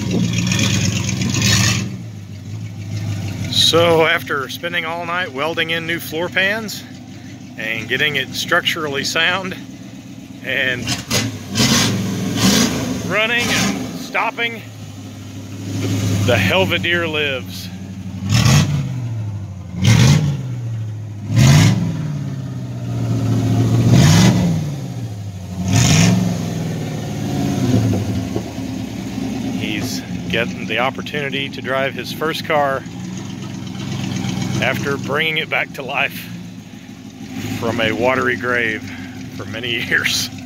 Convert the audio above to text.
So after spending all night welding in new floor pans and getting it structurally sound and running and stopping, the Belvedere lives. He's getting the opportunity to drive his first car after bringing it back to life from a watery grave for many years.